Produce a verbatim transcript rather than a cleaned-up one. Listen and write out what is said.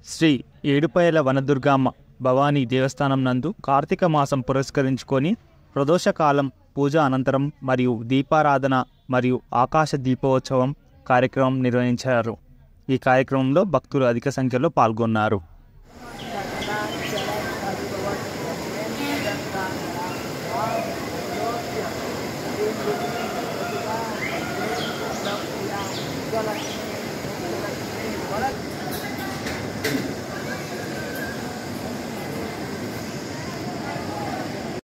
శ్రీ ఏడుపాయల వనదుర్గమ్మ భవానీ దేవస్థానం నందు కార్తీక మాసం పురస్కరించుకొని ప్రదోషకాలం పూజ అనంతరం మరియు దీపారాధన మరియు ఆకాశ దీపోత్సవం కార్యక్రమం నిర్వహించారు. ఈ కార్యక్రమంలో భక్తులు అధిక సంఖ్యలో పాల్గొన్నారు. Thank you.